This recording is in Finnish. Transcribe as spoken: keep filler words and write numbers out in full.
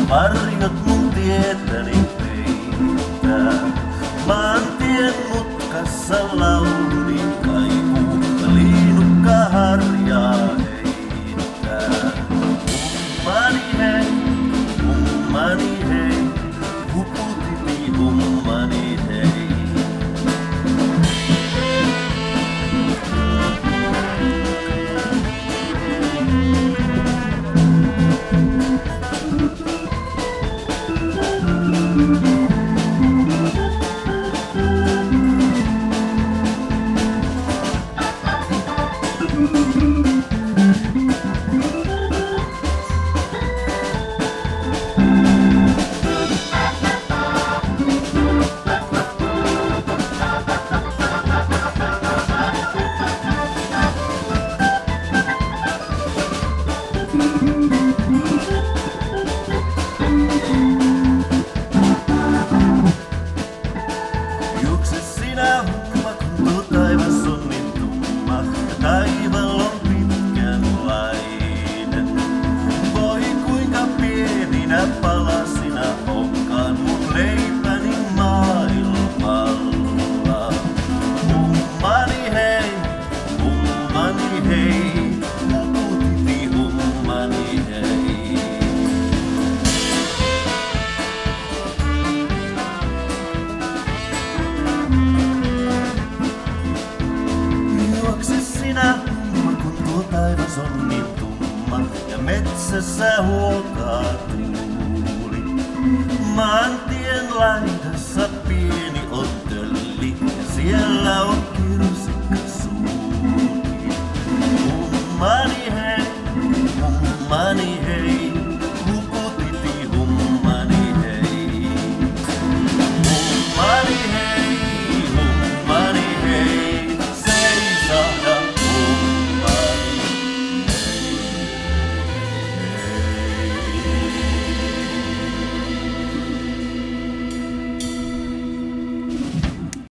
varjot mun tietäni peittää. Maantien mutkassa lauluni kaikuu, ja liinukka harjaa heittää. Ummani hei, ummani hei, huputiti ummani hei. Juokse sinä humma, kun tuo taivas on niin tumma, ja taival on pitkänlainen. Voi kuinka pieninä palasina onkaan mun leipäni maailmalla. Ummani hei, ummani hei, huputiti ummani hei. Juokse sinä humma, kun tuo taivas on niin tumma, ja metsässä huokaa tuuli. Maantien laidassa pieni on tölli, ja siellä on